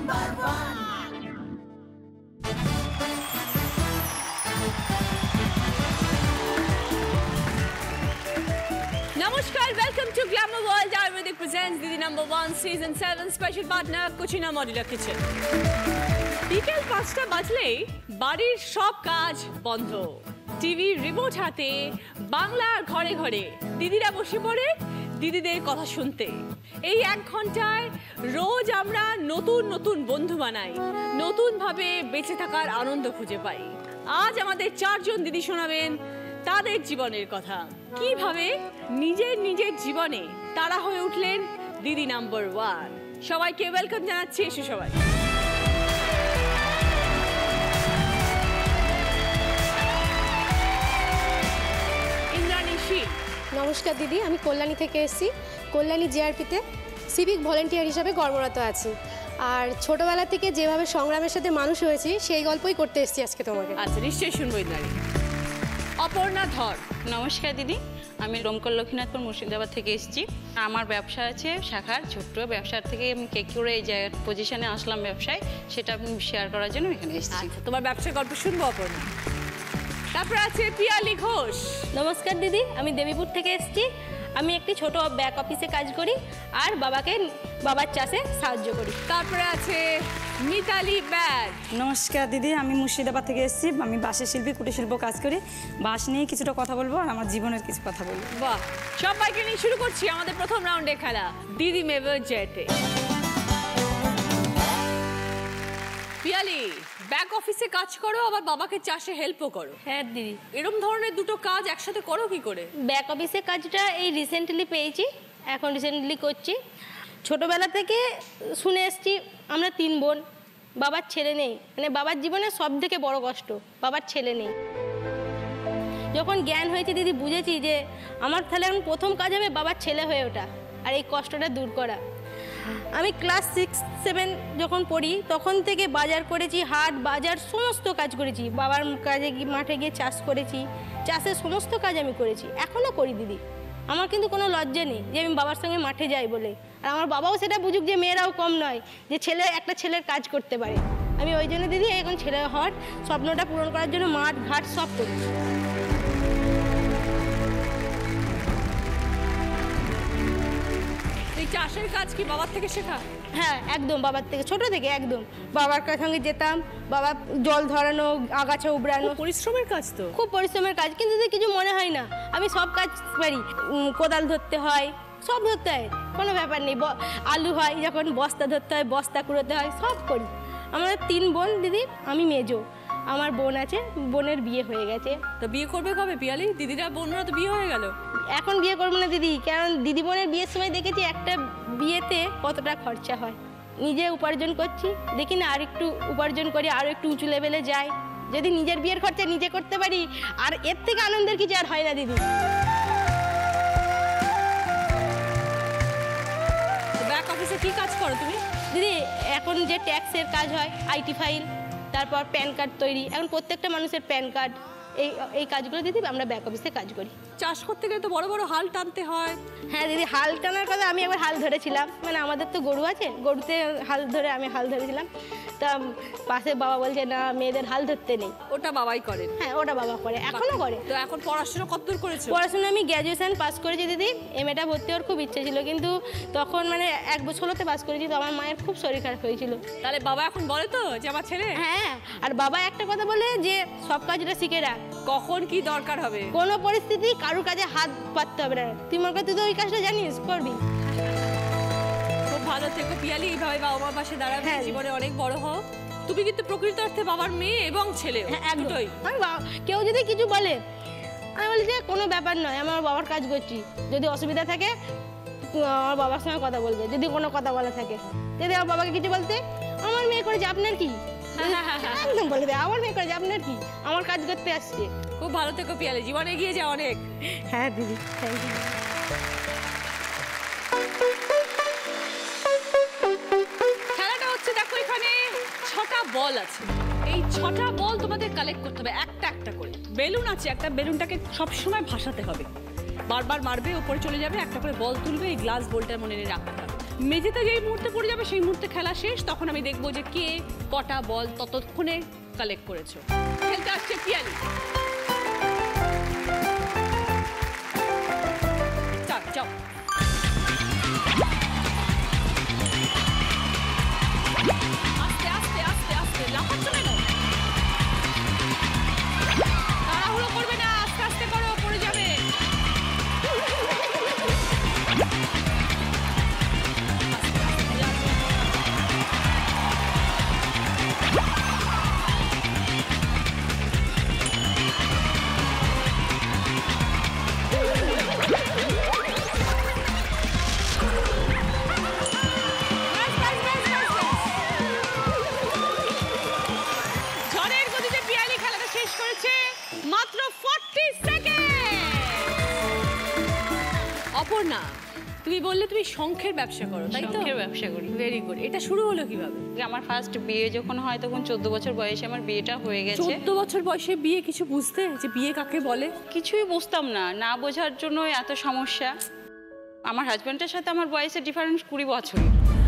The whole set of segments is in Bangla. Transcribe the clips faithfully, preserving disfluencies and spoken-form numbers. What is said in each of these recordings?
Number one. Namaskar, welcome to Glamour World. Ayurvedic presents Didi Number One Season Seven Special Partner Kuchina Modular Kitchen. বিকেল পাঁচটা বাজলেই বাড়ির সব কাজ বন্ধ, টিভি রিমোট হাতে, বাংলার ঘরে ঘরে দিদিরা বসে পড়ে দিদিদের কথা শুনতে। এই এক ঘন্টায় রোজ আমরা নতুন নতুন বন্ধু বানাই, নতুন ভাবে বেঁচে থাকার আনন্দ খুঁজে পাই। আজ আমাদের চারজন দিদি শোনাবেন তাদের জীবনের কথা, কিভাবে নিজের নিজের জীবনে তারা হয়ে উঠলেন দিদি নাম্বার ওয়ান। সবাইকে ওয়েলকাম জানাচ্ছি, এসে সবাই। নমস্কার দিদি, আমি কল্যাণী থেকে এসেছি। কল্যাণী জিআরপিতে সিভিক ভলেন্টিয়ার হিসাবে কর্মরত আছি। আর ছোটবেলা থেকে যেভাবে সংগ্রামের সাথে মানুষ হয়েছি সেই গল্পই করতে এসেছি আজকে তোমাকে। আচ্ছা, নিশ্চয়ই শুনবো। ইন্দ্রাণী। অপর্ণা ধর। নমস্কার দিদি, আমি রমকল লক্ষ্মীনাথপুর মুর্শিদাবাদ থেকে এসেছি। আমার ব্যবসা আছে শাখার, ছোট্ট ব্যবসার থেকে আমি কে করে এই যে পজিশনে আসলাম ব্যবসায়, সেটা আমি শেয়ার করার জন্য এখানে এসেছি। তোমার ব্যবসার গল্প শুনবো অপর্ণা। তারপর আছে পিয়ালি ঘোষ। নমস্কার দিদি, আমি দেবীপুর থেকে এসেছি। আমি একটি ছোট ব্যাক অফিসে কাজ করি আর বাবাকে বাবার চাষে সাহায্য করি। তারপরে আছে মিতালি ব্যাগ। নমস্কার দিদি, আমি মুর্শিদাবাদ থেকে এসেছি। আমি বাঁশের শিল্পী, কুটির শিল্প কাজ করি। বাঁশ নিয়ে কিছুটা কথা বলবো আর আমার জীবনের কিছু কথা বলবো। বাহ, সবাইকে নিয়ে শুরু করছি আমাদের প্রথম রাউন্ডে খেলা দিদি মেভর জেতে। পিয়ালি, ব্যাক অফিসে কাজ করো আবার বাবাকে চাষে হেল্পও করো। হ্যাঁ দিদি। এরকম ধরনের দুটো কাজ একসাথে করো কি করে? ব্যাক অফিসে কাজটা এই রিসেন্টলি পেয়েছি, এখন রিসেন্টলি করছি। ছোটবেলা থেকে শুনে এসেছি আমরা তিন বোন, বাবার ছেলে নেই। মানে বাবার জীবনে সব থেকে বড় কষ্ট, বাবার ছেলে নেই। যখন জ্ঞান হয়েছে দিদি, বুঝেছি যে আমার তাহলে এখন প্রথম কাজ হবে বাবার ছেলে হয়ে ওঠা আর এই কষ্টটা দূর করা। আমি ক্লাস সিক্স সেভেন যখন পড়ি তখন থেকে বাজার করেছি, হাট বাজার সমস্ত কাজ করেছি। বাবার কাজে গিয়ে মাঠে গিয়ে চাষ করেছি, চাষের সমস্ত কাজ আমি করেছি, এখনও করি দিদি। আমার কিন্তু কোনো লজ্জা নেই যে আমি বাবার সঙ্গে মাঠে যাই বলে। আর আমার বাবাও সেটা বুঝুক যে মেয়েরাও কম নয়, যে ছেলে একটা ছেলের কাজ করতে পারে। আমি ওই জন্য দিদি এখন ছেলে হওয়ার স্বপ্নটা পূরণ করার জন্য মাঠ ঘাট সব করি। চাষের কাজ কি বাবার থেকে শেখা? হ্যাঁ একদম, বাবার থেকে, ছোট থেকে একদম বাবার সঙ্গে যেতাম। বাবা জল ধরানো, আগাছা উবড়ানো, পরিশ্রমের কাজ তো, খুব পরিশ্রমের কাজ, কিন্তু কিছু মনে হয় না। আমি সব কাজ পারি, কোদাল ধরতে হয়, সব ধরতে হয়, কোনো ব্যাপার নেই। আলু হয় যখন বস্তা ধরতে হয়, বস্তা কুড়োতে হয়, সব করি। আমরা তিন বোন দিদি, আমি মেজো। আমার বোন আছে, বোনের বিয়ে হয়ে গেছে। তো বিয়ে করবে কবে পিয়ালি? দিদিরা বোনরা তো বিয়ে হয়ে গেল। এখন বিয়ে করবো না দিদি, কারণ দিদি বোনের বিয়ের সময় দেখেছি একটা বিয়েতে কতটা খরচা হয়। নিজে উপার্জন করছি, দেখি না আর একটু উপার্জন করি, আরও একটু উঁচু লেভেলে যাই। যদি নিজের বিয়ের খরচা নিজে করতে পারি, আর এর থেকে আনন্দের কিছু আর হয় না দিদি। ব্যাক অফিসে কি কাজ করো তুমি দিদি? এখন যে ট্যাক্সের কাজ হয়, আইটি ফাইল, তারপর প্যান কার্ড তৈরি, এখন প্রত্যেকটা মানুষের প্যান কার্ড, এই এই কাজগুলো দিদি আমরা ব্যাক অফিসে কাজ করি। চাষ করতে গেলে তো বড় বড় হাল টানতে হয়। হ্যাঁ দিদি, হাল টানার কথা আমি একবার হাল ধরেছিলাম। মানে আমাদের তো গরু আছে, গরুতে হাল ধরে আমি হাল ধরেছিলাম। তা পাশে বাবা বলছে না, মেয়েদের হাল ধরতে নেই। ওটা বাবাই করেন? হ্যাঁ ওটা বাবা করে, এখনো করে। তো এখন পড়াশোনা কতদূর করেছো? পড়াশোনা আমি গ্র্যাজুয়েশন পাস করেছি দিদি। এম এটা ভর্তি হওয়ার খুব ইচ্ছে ছিল, কিন্তু তখন মানে এক বছরতে পাস করেছি, তো আমার মায়ের খুব শরীর খারাপ হয়েছিল। তাহলে বাবা এখন বলে তো যে আমার ছেলে? হ্যাঁ, আর বাবা একটা কথা বলে যে সব কাজটা শিখে রাখ, কখন কি দরকার হবে, কোনো পরিস্থিতি কারুর কাজে হাত পাততে হবে না। তুই মনে কর তুই তো ওই কাজটা জানিস, করবি। খুব ভালো থেকো পিয়ালি, এইভাবে বাবা মার পাশে দাঁড়াবে, জীবনে অনেক বড় হও। তুমি কিন্তু প্রকৃত অর্থে বাবার মেয়ে এবং ছেলে। হ্যাঁ দুটোই। আমি কেউ যদি কিছু বলে আমি বলি যে কোনো ব্যাপার নয়, আমার বাবার কাজ করছি। যদি অসুবিধা থাকে আমার বাবার সঙ্গে কথা বলবে, যদি কোনো কথা বলা থাকে। যদি আমার বাবাকে কিছু বলতে, আমার মেয়ে করেছে আপনার কি, একদম বলে দেয় আমার মেয়ে করেছে আপনার কি, আমার কাজ করতে আসছে। খুব ভালো থেকো পিয়ালি, জীবনে এগিয়ে যাও অনেক। হ্যাঁ দিদি, থ্যাংক ইউ। খেলাটা হচ্ছে, দেখো এখানে ছটা বল আছে। এই ছটা বল তোমাদের কালেক্ট করতে হবে একটা একটা করে। বেলুন আছে একটা, বেলুনটাকে সবসময় ভাসাতে হবে, বারবার মারবে, উপরে চলে যাবে, একটা করে বল তুলবে, এই গ্লাস বলটার মনে রাখতে হবে। মেঝেতে যেই মুহূর্তে পড়ে যাবে সেই মুহূর্তে খেলা শেষ, তখন আমি দেখবো যে কে কটা বল ততক্ষণে কালেক্ট করেছো। খেলতে আসছে পিয়ালি। যাও যাও। আস্তে আস্তে আস্তে আস্তে লাফাচ্ছ কেন? তাড়াহুড়ো করবে না, আস্তে আস্তে করো, পড়ে যাবে। ঝড়ের গতিতে পিয়ালি খেলাটা শেষ করেছে মাত্র চল্লিশ সেকেন্ড। অপর্ণা, তুমি বললে তুমি শঙ্খের ব্যবসা করো, তাই তো? শঙ্খের ব্যবসা করি। Very good. এটা শুরু হলো কিভাবে? আমার ফার্স্ট বিয়ে যখন হয় তখন চোদ্দ বছর বয়সে আমার বিয়েটা হয়ে গেছে। চোদ্দ বছর বয়সে বিয়ে? কিছু বুঝতে যে বিয়ে কাকে বলে? কিছুই বুঝতাম না, না বোঝার জন্য এত সমস্যা। আমার হাজব্যান্ডের সাথে আমার বয়সের ডিফারেন্স কুড়ি বছরের।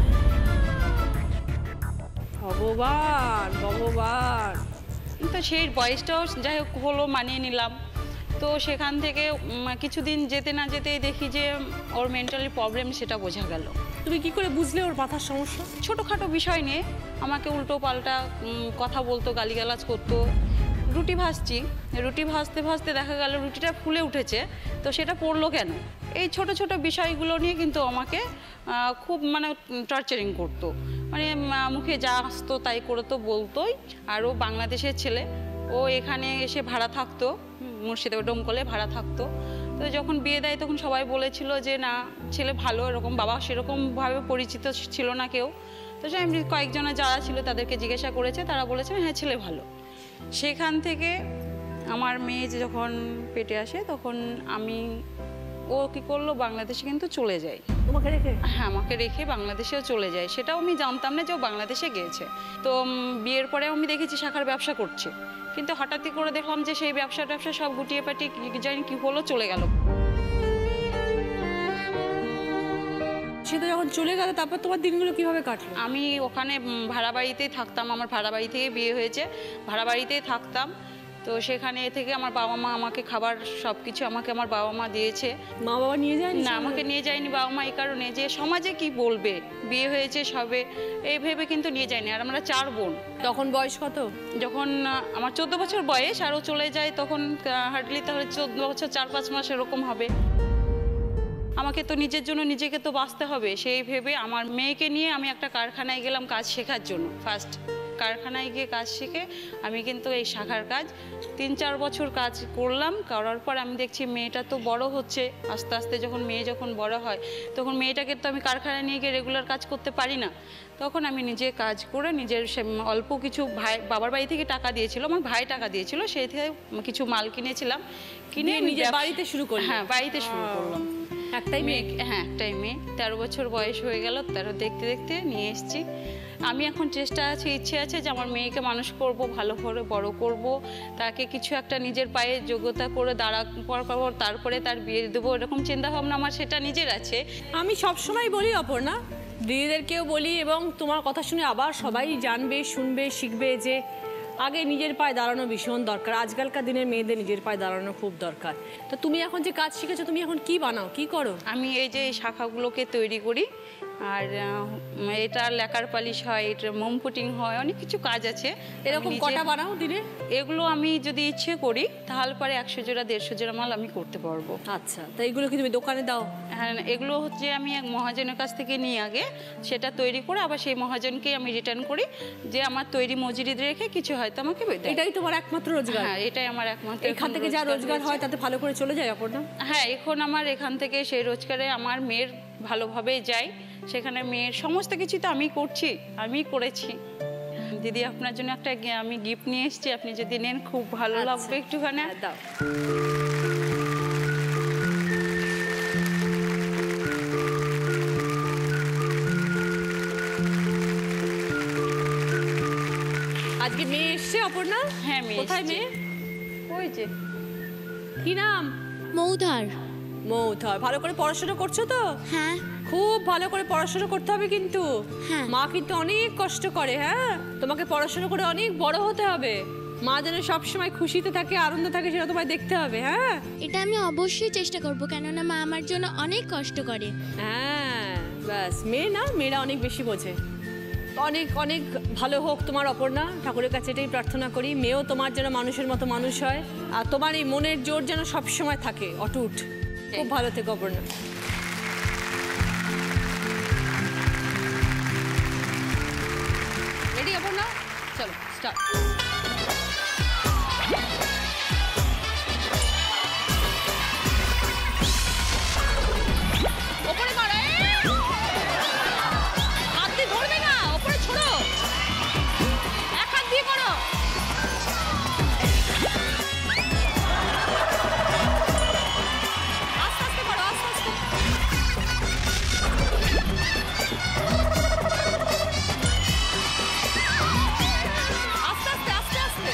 ভগবান ভগবান। তো সেই বয়সটাও যাই হোক হলো, মানিয়ে নিলাম। তো সেখান থেকে উম, কিছুদিন যেতে না যেতেই দেখি যে ওর মেন্টালি প্রবলেম, সেটা বোঝা গেল। তুমি কি করে বুঝলে ওর মাথার সমস্যা? ছোটোখাটো বিষয় নিয়ে আমাকে উল্টো পাল্টা উম, কথা বলতো, গালিগালাজ করতো। রুটি ভাজছি, রুটি ভাজতে ভাজতে দেখা গেল রুটিটা ফুলে উঠেছে, তো সেটা পড়লো কেন? এই ছোট ছোট বিষয়গুলো নিয়ে কিন্তু আমাকে আহ, খুব মানে টর্চারিং করতো। মানে আহ, মুখে যা আসতো তাই করে তো বলতোই। আর ও বাংলাদেশের ছেলে, ও এখানে এসে ভাড়া থাকতো, মুর্শিদাবাদ ডোমকলে ভাড়া থাকতো। তো যখন বিয়ে দেয় তখন সবাই বলেছিল যে না, ছেলে ভালো, এরকম বাবা সেরকমভাবে পরিচিত ছিল না কেউ। তো সে এমনি কয়েকজনের যারা ছিল তাদেরকে জিজ্ঞাসা করেছে, তারা বলেছে হ্যাঁ ছেলে ভালো। সেখান থেকে আমার মেয়ে যখন পেটে আসে তখন আমি, ও কী করলো, বাংলাদেশে কিন্তু চলে যায়। তোমাকে রেখে? হ্যাঁ, আমাকে রেখে বাংলাদেশেও চলে যায়। সেটাও আমি জানতাম না যে ও বাংলাদেশে গিয়েছে। তো বিয়ের পরেও আমি দেখেছি শাখার ব্যবসা করছে, কিন্তু হঠাৎই করে দেখলাম যে সেই ব্যবসা ট্যাবসা সব গুটিয়ে পাটিয়ে জানি কি হলো, চলে গেল। সে তো যখন চলে গেল তারপর তোমার দিনগুলো কিভাবে কাটলো? আমি ওখানে ভাড়া বাড়িতেই থাকতাম, আমার ভাড়া বাড়ি থেকে বিয়ে হয়েছে, ভাড়া বাড়িতেই থাকতাম। তো সেখানে থেকে আমার বাবা মা আমাকে খাবার সব কিছু আমাকে আমার বাবা মা দিয়েছে। মা বাবা নিয়ে যায়নি? না, আমাকে নিয়ে যায়নি বাবা মা, এই কারণে যে সমাজে কি বলবে, বিয়ে হয়েছে সবে, এই ভেবে কিন্তু নিয়ে যায়নি। আর আমরা চার বোন। তখন বয়স কত? যখন আমার চোদ্দ বছর বয়স আর ও চলে যায় তখন হার্ডলি তাহলে চোদ্দ বছর চার পাঁচ মাস এরকম হবে। আমাকে তো নিজের জন্য নিজেকে তো বাঁচতে হবে, সেই ভেবে আমার মেয়েকে নিয়ে আমি একটা কারখানায় গেলাম কাজ শেখার জন্য। ফার্স্ট কারখানায় গিয়ে কাজ শিখে আমি কিন্তু এই শাখার কাজ তিন চার বছর কাজ করলাম। করার পর আমি দেখছি মেয়েটা তো বড় হচ্ছে আস্তে আস্তে। যখন মেয়ে যখন বড় হয় তখন মেয়েটাকে তো আমি কারখানায় নিয়ে গিয়ে রেগুলার কাজ করতে পারি না। তখন আমি নিজে কাজ করে নিজের অল্প কিছু, ভাই বাবার বাড়ি থেকে টাকা দিয়েছিল, আমার ভাই টাকা দিয়েছিল, সেই থেকে কিছু মাল কিনেছিলাম, কিনে নিজের বাড়িতে শুরু করলাম। হ্যাঁ, বাড়িতে শুরু করলাম। একটাই মেয়ে? হ্যাঁ, একটাই মেয়ে। তেরো বছর বয়স হয়ে গেল, তেরো দেখতে দেখতে নিয়ে এসেছি। আমি এখন চেষ্টা আছে, ইচ্ছে আছে যে আমার মেয়েকে মানুষ করব, ভালো করে বড় করব, তাকে কিছু একটা নিজের পায়ে যোগ্যতা করে দাঁড়া পর তারপরে তার বিয়ে দেবো, এরকম চিন্তাভাবনা আমার সেটা নিজের আছে। আমি সবসময় বলি অপর্ণা, দিদিদেরকেও বলি এবং তোমার কথা শুনে আবার সবাই জানবে, শুনবে, শিখবে যে আগে নিজের পায়ে দাঁড়ানো ভীষণ দরকার। আজকালকার দিনের মেয়েদের নিজের পায়ে দাঁড়ানো খুব দরকার। তো তুমি এখন যে কাজ শিখেছো, তুমি এখন কি বানাও, কি করো? আমি এই যে শাখাগুলোকে তৈরি করি, আর এটা লেকার পালিশ হয়, এটা মোম পুটিং হয়, অনেক কিছু কাজ আছে। এরকম কটা বানাও দিনে? এগুলো আমি যদি ইচ্ছে করি তাহলে পরে একশো জোড়া দেড়শো জোড়া মাল আমি করতে পারবো। আচ্ছা, তো এগুলো কি তুমি দোকানে দাও? হ্যাঁ, এগুলো হচ্ছে আমি এক মহাজনের কাছ থেকে নিয়ে আগে সেটা তৈরি করে আবার সেই মহাজনকে আমি রিটার্ন করি, যে আমার তৈরি মজুরি রেখে কিছু হয়তো আমাকে দেয়। এটাই তোমার একমাত্র রোজগার? হ্যাঁ, এটাই আমার একমাত্র। এখান থেকে যা রোজগার হয় তাতে ভালো করে চলে যায় অপর্ণা? হ্যাঁ, এখন আমার এখান থেকে সেই রোজগারে আমার মেয়ের ভালোভাবে যায়। সেখানে মেয়ের সমস্ত কিছু তো আমি করছি, আমি করেছি। দিদি, আপনার জন্য একটা আমি গিফট নিয়ে এসেছি, আপনি যদি নেন খুব ভালো লাগবে। একটুখানি দাও। আজকে মেয়ে এসছে অপর্ণা? হ্যাঁ, মেয়ে। কোথায় মেয়ে? ওই যে। কি নাম? মৌধার। মৌধার। ভালো করে পড়াশোনা করছো তো? হ্যাঁ। খুব ভালো করে পড়াশোনা করতে হবে কিন্তু হ্যাঁ। মা কিন্তু অনেক কষ্ট করে, হ্যাঁ তোমাকে পড়াশোনা করে অনেক বড় হতে হবে। মা যেন সবসময় খুশিতে থাকে, আনন্দ থাকে, সেটা তোমায় দেখতে হবে। হ্যাঁ, এটা আমি অবশ্যই চেষ্টা করব, কেননা মা আমার জন্য অনেক কষ্ট করে। হ্যাঁ ব্যাস, মেয়ে না, মেয়েরা অনেক বেশি বোঝে। অনেক অনেক ভালো হোক তোমার অপর্ণা, ঠাকুরের কাছে এটাই প্রার্থনা করি। মেয়েও তোমার যেন মানুষের মতো মানুষ হয়, আর তোমার এই মনের জোর যেন সবসময় থাকে অটুট। খুব ভালো থেকো অপর্ণা। রেডি অপর্ণা? চলো স্টার্ট। ওপরে মারো, হাত দিয়ে ধরবে না, ওপরে ছোড়ো, এক হাত দিয়ে করো। আস্তে আস্তে করো, আস্তে আস্তে। আস্তে আস্তে আস্তে আস্তে।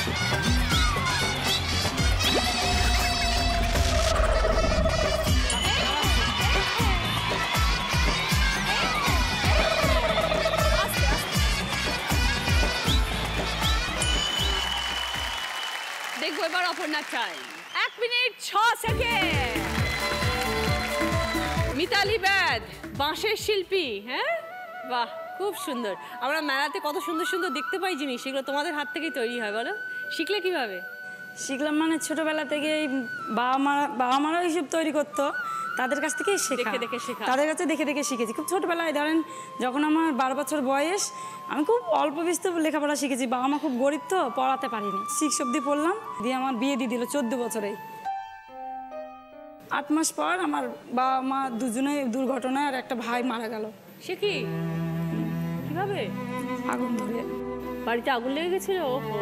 দেখবো এবার অপর্ণা টাইম, এক মিনিট ছ সেকেন্ড। মিতালি ব্যাদ, বাঁশের শিল্পী। হ্যাঁ বাহ, খুব সুন্দর। আমরা মেলাতে কত সুন্দর সুন্দর দেখতে পাই জিনিস, সেগুলো তোমাদের হাত থেকেই তৈরি হয়। বলো শিখলে কিভাবে? শিখলাম মানে ছোটবেলা থেকে বাবা মা বাবা মারা এইসব তৈরি করতো, তাদের কাছ থেকেই শেখা, দেখে দেখে শেখা। তাদের কাছে দেখে দেখে শিখেছি। খুব ছোটবেলায় ধরেন যখন আমার বারো বছর বয়স, আমি খুব অল্প বিস্তর লেখাপড়া শিখেছি। বাবা মা খুব গরিব তো, পড়াতে পারিনি। সিক্স অব্দি পড়লাম, দিয়ে আমার বিয়ে দিয়ে দিল চোদ্দ বছরেই। আট মাস পর আমার বাবা মা দুজনে দুর্ঘটনায়, আর একটা ভাই মারা গেল। সে কি, কিভাবে? আগুন ধরে। বাড়িতে আগুন লেগে গেছিল? ওহো।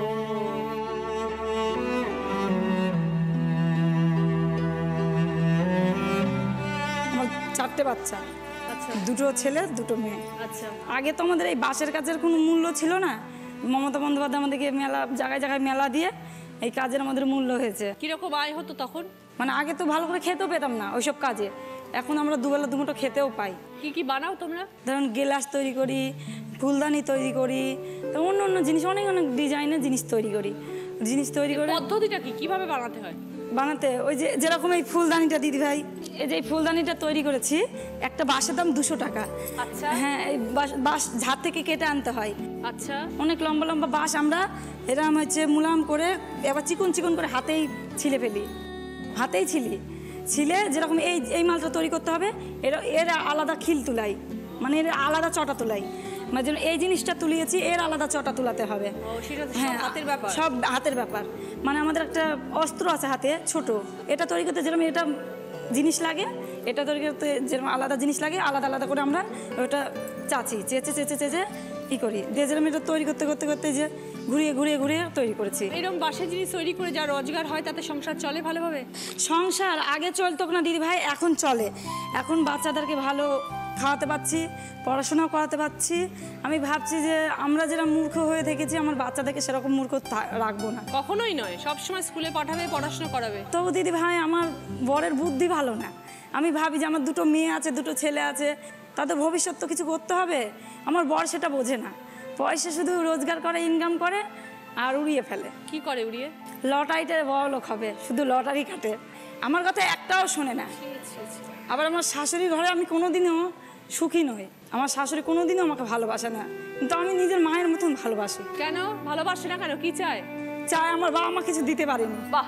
আমার চারটে বাচ্চা, আচ্ছা দুটো ছেলে দুটো মেয়ে। আচ্ছা। আগে তো আমাদের এই বাঁশের কাজের কোনো মূল্য ছিল না। মমতা বন্দ্যোপাধ্যায় আমাদেরকে মেলা জায়গায় জায়গায় মেলা দিয়ে এই কাজের আমাদের মূল্য হয়েছে। কিরকম আয় হতো তখন? মানে আগে তো ভালো করে খেতেও পেতাম না ওইসব কাজে, এখন আমরা দুবেলা দুমুঠো খেতেও পাই। কি কি বানাও তোমরা? ধরুন গেলাস তৈরি করি, ফুলদানি তৈরি করি, অন্য অন্য জিনিস, অনেক অনেক ডিজাইনের জিনিস তৈরি করি। জিনিস তৈরি করে পদ্ধতিটা কি, কিভাবে বানাতে হয়? বানাতে ওই যে যেরকম এই ফুলদানিটা দিদি ভাই, এই যে এই ফুলদানিটা তৈরি করেছি, একটা বাঁশের দাম দুশো টাকা। আচ্ছা। হ্যাঁ, এই বাঁশ- বাঁশ ঝাড় থেকে কেটে আনতে হয়। আচ্ছা। অনেক লম্বা লম্বা বাঁশ আমরা এরকম হচ্ছে মুলাম করে এবার চিকন চিকন করে হাতেই ছিলে ফেলি, হাতেই ছিলি ছিলে যেরকম এই এই মালটা তৈরি করতে হবে, এর এর আলাদা খিল তুলাই, মানে এর আলাদা চটা তুলাই। মানে যেন এই জিনিসটা তুলিয়েছি, এর আলাদা চটা তুলাতে হবে। হ্যাঁ, হাতের ব্যাপার, সব হাতের ব্যাপার। মানে আমাদের একটা অস্ত্র আছে হাতে ছোট, এটা তৈরি করতে যেরকম এটা জিনিস লাগে, এটা তৈরি করতে যেরকম আলাদা জিনিস লাগে, আলাদা আলাদা করে আমরা ওটা চাচি চেঁচে চেঁচে চেঁচে ই করি দিয়ে যেরকম এটা তৈরি করতে করতে করতে যে ঘুরিয়ে ঘুরিয়ে ঘুরিয়ে তৈরি করেছি। এরকম বাঁশের জিনিস তৈরি করে যা রোজগার হয় তাতে সংসার চলে ভালোভাবে? সংসার আগে চলতো না দিদি ভাই, এখন চলে। এখন বাচ্চাদেরকে ভালো খাওয়াতে পারছি, পড়াশোনাও করাতে পারছি। আমি ভাবছি যে আমরা যেরকম মূর্খ হয়ে থেকেছি, আমার বাচ্চাদেরকে সেরকম মূর্খ রাখবো না, কখনোই নয়। সবসময় স্কুলে পাঠাবে, পড়াশোনা করাবে। তবু দিদি ভাই আমার বরের বুদ্ধি ভালো না। আমি ভাবি যে আমার দুটো মেয়ে আছে, দুটো ছেলে আছে, তাদের ভবিষ্যৎ তো কিছু করতে হবে। আমার বর সেটা বোঝে না, পয়সা শুধু রোজগার করে, ইনকাম করে আর উড়িয়ে ফেলে। কি করে উড়িয়ে? লটারিতে বড় লোক হবে, শুধু লটারি কাটে, আমার কথা একটাও শোনে না। আবার আমার শাশুড়ির ঘরে আমি কোনোদিনও সুখী নই। আমার শাশুড়ি কোনোদিনও আমাকে ভালোবাসে না, কিন্তু আমি নিজের মায়ের মতন ভালোবাসি। কেন ভালোবাসে না? কেন, কি চায়? চায় আমার বাবা মা কিছু দিতে পারেনি। বাহ,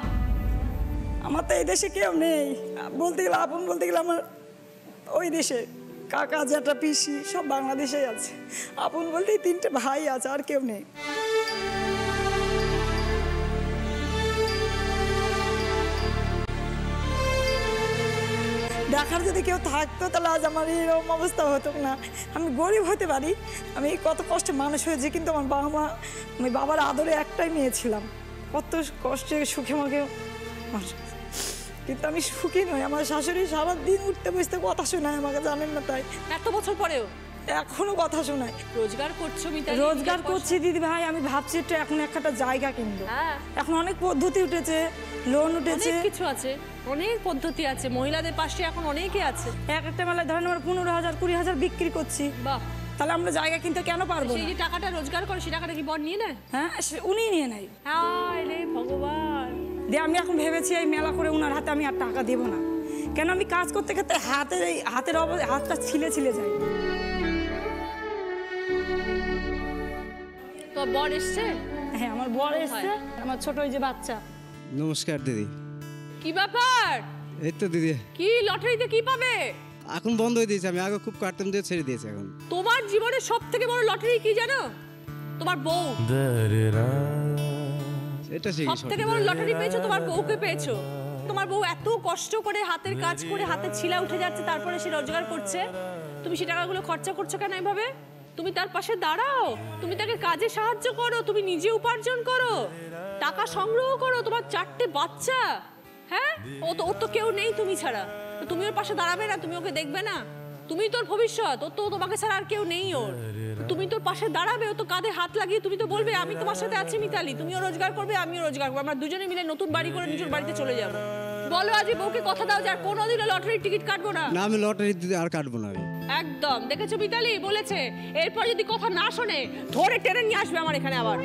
আমার তো এই দেশে কেউ নেই বলতে গেলে, আপন বলতে গেলে আমার ওই দেশে কাকা জ্যাঠা পিসি সব বাংলাদেশেই আছে। আপন বলতে তিনটে ভাই আছে, আর কেউ নেই। দেখার যদি কেউ থাকতো তাহলে আজ আমার এরকম অবস্থা হতো না। আমি গরিব হতে পারি, আমি কত কষ্টে মানুষ হয়েছি, কিন্তু আমার বাবা মা, আমি বাবার আদরে একটাই মেয়ে ছিলাম। কত কষ্টে সুখে মুখে মানুষ, কিন্তু আমি সুখী নই। আমার শাশুড়ি সারাদিন উঠতে বসতে কথা শোনায় আমাকে, জানেন না? তাই এত বছর পরেও এখনো কথা শোনায়। রোজগার করছো মিতালি? রোজগার করছি দিদি ভাই, আমি ভাবছি একটু এখন একটা জায়গা কিনবো। হ্যাঁ, এখন অনেক পদ্ধতি উঠেছে, লোন উঠেছে, অনেক কিছু আছে, অনেক পদ্ধতি আছে, মহিলাদের পাশে এখন অনেকে আছে। এক একটা মেলায় ধরেন আমরা পনেরো হাজার কুড়ি হাজার বিক্রি করছি, বাহ, তাহলে আমরা জায়গা কিনতে কেন পারবো সেই না? যে টাকাটা রোজগার করে সেই টাকাটা কি বর নিয়ে নেয়? হ্যাঁ, সে- উনিই নিয়ে নেয়। হায় রে ভগবান। দিয়ে আমি এখন ভেবেছি এই মেলা করে ওনার হাতে আমি আর টাকা দেবো না, কেন আমি কাজ করতে করতে হাতের এই হাতের অব- হাতটা ছিলে ছিলে যায়। তো বর এসছে? হ্যাঁ, আমার বর এসছে, আমার ছোট ওই যে বাচ্চা। নমস্কার দিদি। কি ব্যাপার? এই তো দিদি, কি লটারিতে কি পাবে? এখন বন্ধ হয়ে দিয়েছে, আমি আগে খুব কাটতাম দিয়ে ছেড়ে দিয়েছি এখন। তোমার জীবনের সব থেকে বড় লটারি কি জানো? তোমার বউ। এটা সেই সব থেকে বড় লটারি পেয়েছো, তোমার বউকে পেয়েছো। তোমার বউ এত কষ্ট করে হাতের কাজ করে হাতে ছিলা উঠে যাচ্ছে, তারপরে সে রোজগার করছে, তুমি সে টাকাগুলো খরচা করছো কেন এইভাবে? তুমি তার পাশে দাঁড়াও, তুমি তাকে কাজে সাহায্য করো, তুমি নিজে উপার্জন করো, টাকা সংগ্রহ করো। তোমার চারটে বাচ্চা, হ্যাঁ, ও তো ওর তো কেউ নেই তুমি ছাড়া, তো তুমি ওর পাশে দাঁড়াবে না? তুমি ওকে দেখবে না? তুমি তোর ভবিষ্যৎ, ও তো তোমাকে ছাড়া আর কেউ নেই ওর। তুমি তোর পাশে দাঁড়াবে, ও তো কাঁধে হাত লাগিয়ে তুমি তো বলবে আমি তোমার সাথে আছি মিতালি, তুমিও রোজগার করবে আমিও রোজগার করবো, আমরা দুজনে মিলে নতুন বাড়ি করে নিজের বাড়িতে চলে যাবো। বলো আজ বউকে কথা দাও যে আর কোনোদিনও লটারির টিকিট কাটবো না। না, আমি লটারি দিদি আর কাটবো না আমি। একদম, দেখেছো মিতালি বলেছে, এরপর যদি কথা না শোনে ধরে টেনে নিয়ে আসবে আমার এখানে আবার।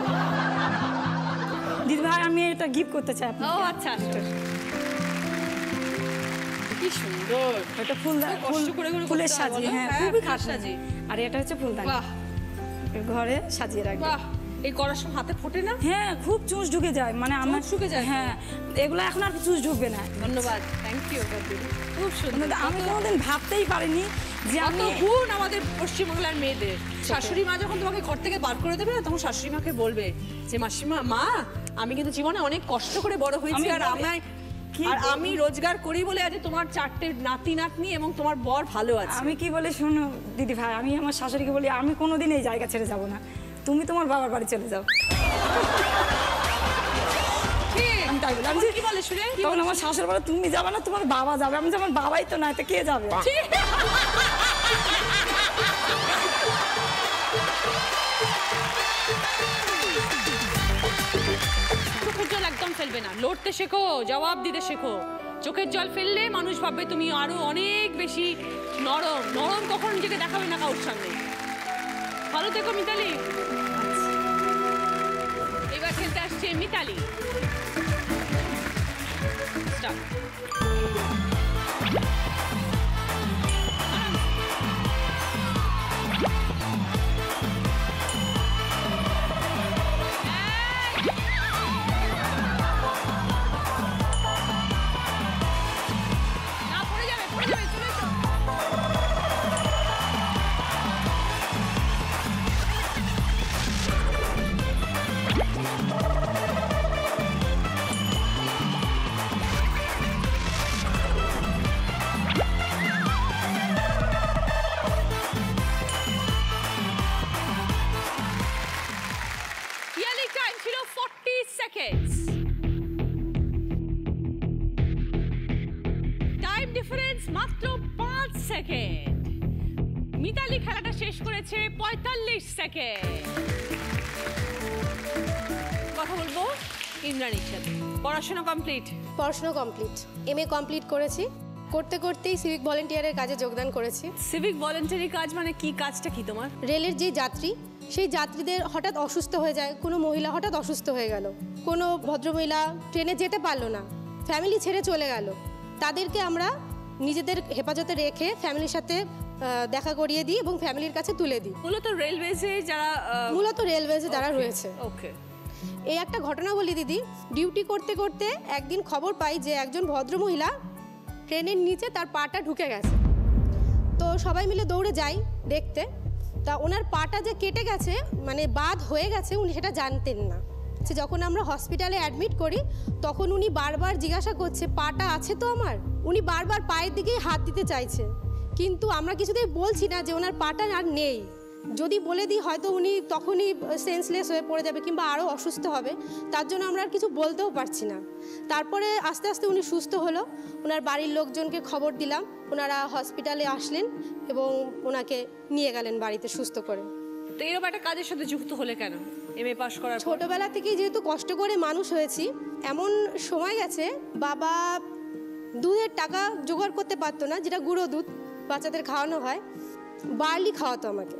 দিদি ভাই, আমি এটা গিফট করতে চাই আপনাকে। ও আচ্ছা, কি সুন্দর। এটা ফুল কষ্ট করে করে ফুলের করতে হয় সাজি, বলো? হ্যাঁ, হ্যাঁ, খুবই ফুলের খাস সাজি। আর এটা হচ্ছে ফুলদানি, বাহ ঘরে সাজিয়ে রাখবো। বাহ, এই করার সময় হাতে ফোটে না? হ্যাঁ, খুব চুষ ঢুকে যায়, মানে আমার চুষ ঢুকে যায়? হ্যাঁ, এগুলো এখন আর চুষ ঢুকবে না। ধন্যবাদ, থ্যাংক ইউ। খুব সুন্দর। আমি কোনোদিন ভাবতেই পারিনি যে কত আমি গুণ আমাদের পশ্চিমবাংলার মেয়েদের। শাশুড়ি মা যখন তোমাকে ঘর থেকে বার করে দেবে না, তখন শাশুড়ি মাকে বলবে যে মাসিমা, মা আমি কিন্তু জীবনে অনেক কষ্ট করে বড় হয়েছি, আমি আর বলি- আমায় কি আর বলবো? আমি রোজগার করি বলে আজ তোমার চারটে নাতি নাতনি এবং তোমার বর ভালো আছে। আমি কি বলে শোনো দিদি ভাই, আমি আমার শাশুড়িকে বলি আমি কোনোদিন এই জায়গা ছেড়ে যাব না, তুমি তোমার বাবার বাড়ি চলে যাও। আমি তাই বলি। আমি যে- কি বলে শুনে? কি তখন বলে? আমার শাশুড়ি বলে তুমি যাবে না, তোমার বাবা যাবে। আমি যে আমার বাবাই তো নাই, তো কে যাবে? চোখের জল একদম ফেলবে না, লড়তে শেখো, জবাব দিতে শেখো। চোখের জল ফেললে মানুষ ভাববে তুমি আরো অনেক বেশি নরম। নরম কখন নিজেকে দেখাবে না কারোর সামনে। ভালো থেকো মিতালি। এবার খেলতে আসছে মিতালি। Start. না, পড়ে যাবে, পড়ে যাবে, চলে এসো। Yelling time ছিল forty seconds. টাইম ডিফারেন্স মাত্র পাঁচ সেকেন্ড। মিতালি খেলাটা শেষ করেছে পঁয়তাল্লিশ সেকেন্ড। কথা বলবো ইন্দ্রাণীর সাথে। পড়াশোনা কমপ্লিট? পড়াশোনা কমপ্লিট, এম এ কমপ্লিট করেছি। করতে করতেই সিভিক ভলেন্টিয়ারের কাজে যোগদান করেছি। সিভিক ভলেন্টারি কাজ মানে কি? কাজটা কি তোমার? রেলের যে যাত্রী, সেই যাত্রীদের হঠাৎ অসুস্থ হয়ে যায়, কোনো মহিলা হঠাৎ অসুস্থ হয়ে গেল, কোনো ভদ্রমহিলা ট্রেনে যেতে পারলো না, ফ্যামিলি ছেড়ে চলে গেল, তাদেরকে আমরা নিজেদের হেফাজতে রেখে ফ্যামিলির সাথে আহ, দেখা করিয়ে দিই এবং ফ্যামিলির কাছে তুলে দিই। মূলত রেলওয়েজে যারা মূলত রেলওয়েজে যারা রয়েছে। ওকে। এই একটা ঘটনা বলি দিদি, ডিউটি করতে করতে একদিন খবর পাই যে একজন ভদ্রমহিলা ট্রেনের নিচে তার পাটা ঢুকে গেছে। তো সবাই মিলে দৌড়ে যাই দেখতে, তা ওনার পাটা যে কেটে গেছে, মানে বাদ হয়ে গেছে, উনি সেটা জানতেন না। সে যখন আমরা হসপিটালে অ্যাডমিট করি তখন উনি বারবার জিজ্ঞাসা করছে পাটা আছে তো আমার। উনি বারবার পায়ের দিকেই হাত দিতে চাইছে, কিন্তু আমরা কিছুতেই বলছি না যে ওনার পাটা আর নেই। যদি বলে দিই হয়তো উনি তখনই সেন্সলেস হয়ে পড়ে যাবে কিংবা আরও অসুস্থ হবে, তার জন্য আমরা আর কিছু বলতেও পারছি না। তারপরে আস্তে আস্তে উনি সুস্থ হলো, ওনার বাড়ির লোকজনকে খবর দিলাম, ওনারা হসপিটালে আসলেন এবং ওনাকে নিয়ে গেলেন বাড়িতে সুস্থ করে। তো এরকম একটা কাজের সাথে যুক্ত হলে কেন? এম এ পাস করার পর? ছোটবেলা থেকেই যেহেতু কষ্ট করে মানুষ হয়েছি, এমন সময় গেছে বাবা দুধের টাকা জোগাড় করতে পারতো না, যেটা গুঁড়ো দুধ বাচ্চাদের খাওয়ানো হয়, বার্লি খাওয়াতো আমাকে।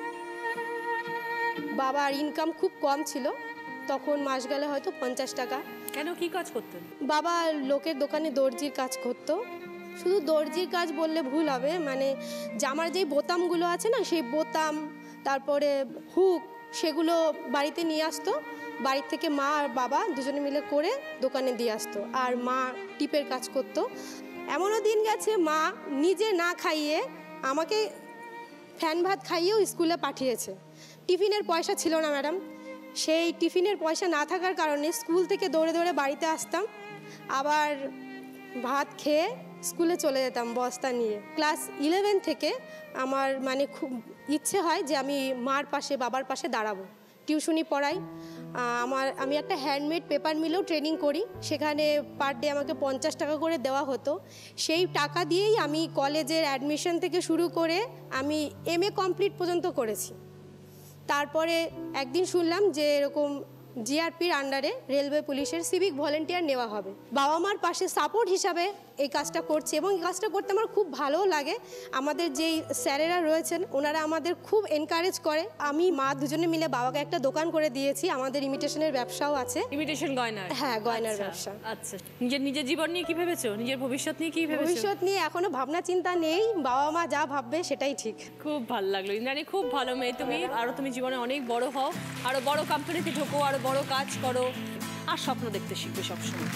বাবার ইনকাম খুব কম ছিল তখন, মাস গেলে হয়তো পঞ্চাশ টাকা। কেন, কি কাজ করতেন? বাবা লোকের দোকানে দর্জির কাজ করতো। শুধু দর্জির কাজ বললে ভুল হবে, মানে জামার যেই বোতামগুলো আছে না, সেই বোতাম তারপরে হুক সেগুলো বাড়িতে নিয়ে আসতো, বাড়ির থেকে মা আর বাবা দুজনে মিলে করে দোকানে দিয়ে আসতো, আর মা টিপের কাজ করতো। এমনও দিন গেছে মা নিজে না খাইয়ে আমাকে ফ্যান ভাত খাইয়েও স্কুলে পাঠিয়েছে। টিফিনের পয়সা ছিল না ম্যাডাম, সেই টিফিনের পয়সা না থাকার কারণে স্কুল থেকে দৌড়ে দৌড়ে বাড়িতে আসতাম, আবার ভাত খেয়ে স্কুলে চলে যেতাম বস্তা নিয়ে। ক্লাস ইলেভেন থেকে আমার মানে খুব ইচ্ছে হয় যে আমি মার পাশে বাবার পাশে দাঁড়াবো, টিউশনি পড়াই। আমার আমি একটা হ্যান্ডমেড পেপার মিলেও ট্রেনিং করি, সেখানে পার ডে আমাকে পঞ্চাশ টাকা করে দেওয়া হতো। সেই টাকা দিয়েই আমি কলেজের অ্যাডমিশন থেকে শুরু করে আমি এম এ কমপ্লিট পর্যন্ত করেছি। তারপরে একদিন শুনলাম যে এরকম জিআরপির আন্ডারে রেলওয়ে পুলিশের সিভিক ভলেন্টিয়ার নেওয়া হবে। বাবা মার পাশে সাপোর্ট হিসাবে এই কাজটা করছি এবং এই কাজটা করতে আমার খুব ভালোও লাগে। আমাদের যেই স্যারেরা রয়েছেন ওনারা আমাদের খুব এনকারেজ করে। আমি মা দুজনে মিলে বাবাকে একটা দোকান করে দিয়েছি, আমাদের ইমিটেশনের ব্যবসাও আছে। ইমিটেশন গয়নার? হ্যাঁ, গয়নার ব্যবসা। আচ্ছা, নিজের নিজের জীবন নিয়ে কি ভেবেছো? নিজের ভবিষ্যৎ নিয়ে কি ভেবেছো? ভবিষ্যৎ নিয়ে এখনো ভাবনা চিন্তা নেই, বাবা মা যা ভাববে সেটাই ঠিক। খুব ভালো লাগলো ইন্দ্রাণী, খুব ভালো মেয়ে তুমি। আরো তুমি জীবনে অনেক বড় হও, আরো বড় কোম্পানিতে ঢোকো, আরো বড় কাজ করো, আর স্বপ্ন দেখতে শিখবে সবসময়।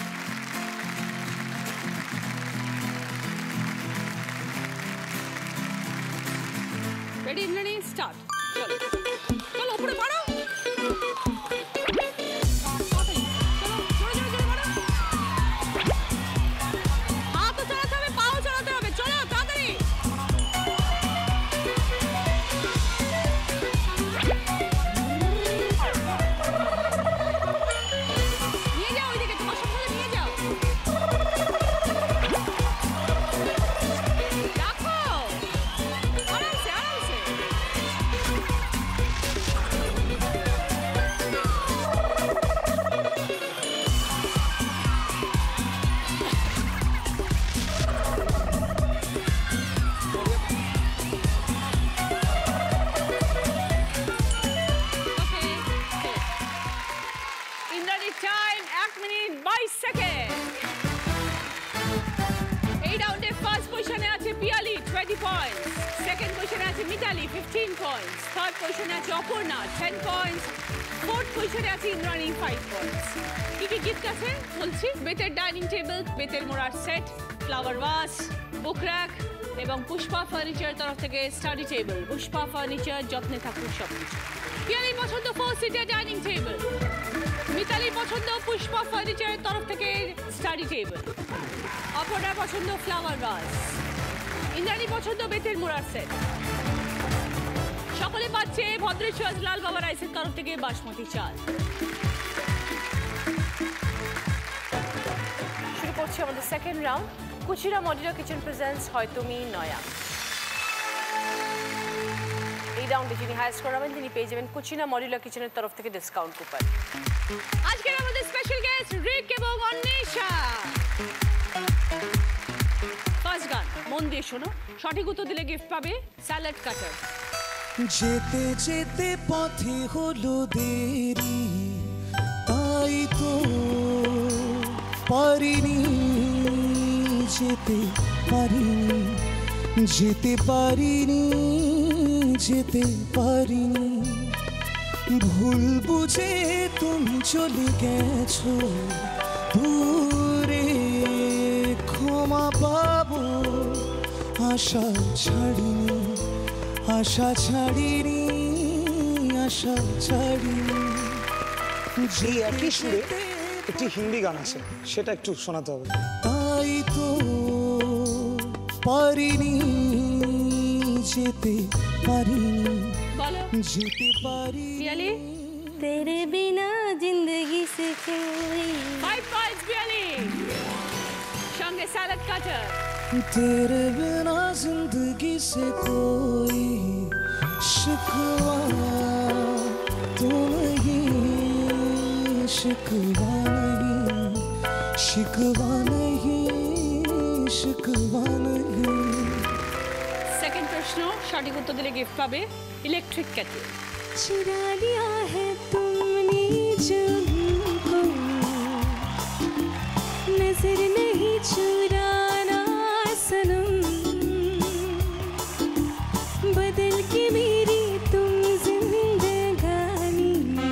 Ready Indrani, start. চলো চলো উপরে বাড়ো। হাতও চালাতে হবে, পাও চালাতে হবে, চলো তাড়াতাড়ি। নিয়ে যাও ওইদিকে, তোমার সবগুলো নিয়ে যাও। রাখো আরামসে আরামসে। ইন্দ্রাণী টাইম এক মিনিট বাইশ সেকেন্ড। এই রাউন্ডে ফার্স্ট পজিশনে আছে পিয়ালি টোয়েন্টি পয়েন্টস, সেকেন্ড পজিশনে আছে মিতালি ফিফটিন পয়েন্টস, থার্ড পজিশনে আছে অপর্ণা টেন পয়েন্টস, ফোর্থ পজিশনে আছে ইন্দ্রাণী ফাইভ পয়েন্টস। কি কি গিফট আছে বলছি? বেতের ডাইনিং টেবিল, বেতের মোড়ার set, flower vase, book rack এবং পুষ্পা ফার্নিচার তরফ থেকে স্টাডি টেবিল। পুষ্পা ফার্নিচার, যত্নে থাকুন সবকিছু। পিয়ালির পছন্দ ফোর সিটার ডাইনিং টেবিল, মিতালির পছন্দ পুষ্পা ফার্নিচারের তরফ থেকে স্টাডি টেবিল, অপর্ণার পছন্দ ফ্লাওয়ার ভাস, ইন্দ্রাণী পছন্দ বেতের মোড়ার সেট। সকলে পাচ্ছে ভদ্রেশ্বর লাল বাবা রাইসের তরফ থেকে বাসমতি চাল। শুরু করছি আমাদের সেকেন্ড রাউন্ড। কুচিরা মডিউলার কিচেন প্রেজেন্টস হয় তুমি নয়া। এই রাউন্ডে যিনি হায়েস্ট করাবেন তিনি পেয়ে যাবেন কুচিনা মডিউলার কিচেনের তরফ থেকে ডিসকাউন্ট কুপন। আজকের আমাদের স্পেশাল গেস্ট রিক এবং অন্বেষা। ফার্স্ট গান মন দিয়ে শোনো, সঠিক উত্তর দিলে গিফট পাবে স্যালাড কাটার। যেতে যেতে পথে হলো দেরি, তাই তো পারিনি যেতে পারিনি যেতে পারিনি যেতে পারিনি। ভুল বুঝে তুমি চলে গেছো দূরে, ক্ষমা পাবো আশা ছাড়িনি আশা ছাড়িনি আশা ছাড়িনি। এই একই সুরে একটি হিন্দি গান আছে, সেটা একটু শোনাতে হবে। তাই তো পারিনি যেতে পারিনি। বলো যেতে পারি পিয়ালি तेरे बिना जिंदगी से कोई ফাইভ পয়েন্টস পিয়ালি সঙ্গে স্যালাড কাটার तेरे बिना जिंदगी से कोई शिकवा तो नहीं शिकवा नहीं शिकवा नहीं शिकवा नहीं সেকেন্ড প্রশ্ন সঠিক উত্তর দিলে গিফট পাবে ইলেকট্রিক কেটল चुरा लिया है तुमने जो हमको नजर नहीं चुराना सनम बदल के मेरी तुम जिंदगानी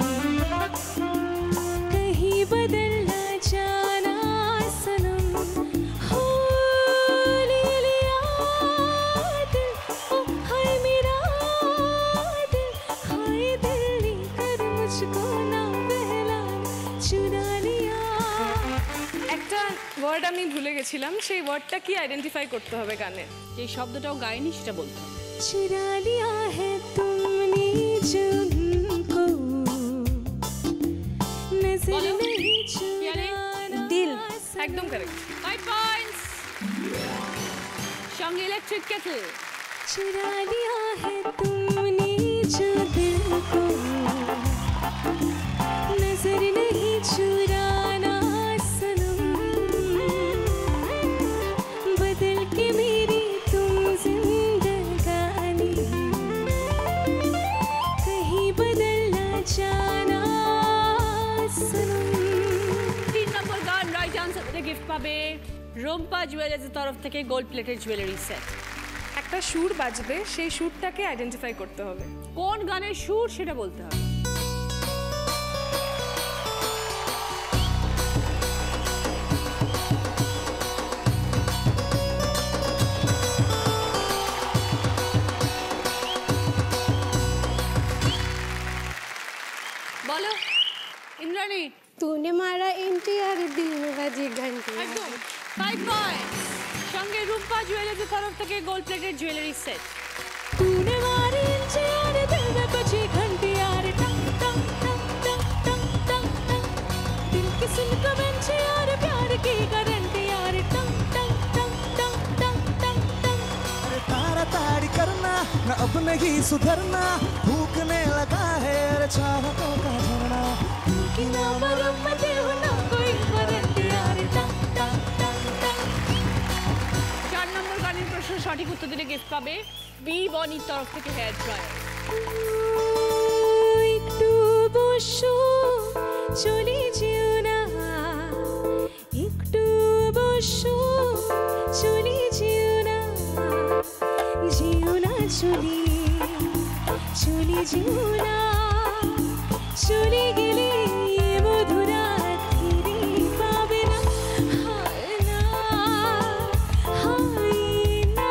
कहीं बदल ना जाना सनम हो ले लिया दिल ओ हाय मेरा दिल हाय दिल लेकर मुझको ना बहला चुरा लिया একটা ওয়ার্ড আমি ভুলে গেছিলাম সেই ওয়ার্ডটা কি আইডেন্টিফাই করতে হবে গানে যে শব্দটাও গায়নি সেটা বলতে হবে चुरा लिया है तुमने जो हमको नजर बोलो। नहीं पियाली चुराना দিল একদম কারেক্ট ফাইভ পয়েন্টস সঙ্গে ইলেকট্রিক কেটল चुरा लिया है तुमने जो दिल को नजर नहीं चुराना सनम बदल के मेरी तुम जिंदगानी कहीं बदल ना जाना सनम তিন নম্বর গান রাইট আনসার দিলে গিফট পাবে রোম্পা জুয়েলার্সের তরফ থেকে গোল্ড প্লেটেড জুয়েলারি সেট একটা সুর বাজবে সেই সুরটাকে আইডেন্টিফাই করতে হবে কোন গানের সুর সেটা বলতে হবে বলো ইন্দ্রাণী तूने मारा एनटीआर दिल में बजी घंटी একদম ফাইভ পয়েন্টস সঙ্গে রূপা জুয়েলার্সের তরফ থেকে গোল্ড প্লেটেড জুয়েলারি সেট तूने मारी इंचियार दिल में बजी घंटी यार टंग टंग टंग टंग टंग टंग टंग दिल की सुन को इंचियार प्यार की गारंटी यार टंग टंग टंग टंग टंग टंग टंग अरे तारा तारी करना न अब नहीं सुधरना भूखने लगा है अरे चाहतों का झरना दिल की ना मरम्मत हो ना कोई गारंटी यार टंग टंग टंग टंग চার নম্বর গানের প্রশ্ন সঠিক উত্তর দিলে গিফট পাবে বি বনির তরফ থেকে হেয়ার ড্রায়ার একটু বসো চলে যেও না একটু বসো চলে যেও না যেও না চলে চলে যেও না চলে গেলে মধুরা ফিরে পাবে না হায় না হায় না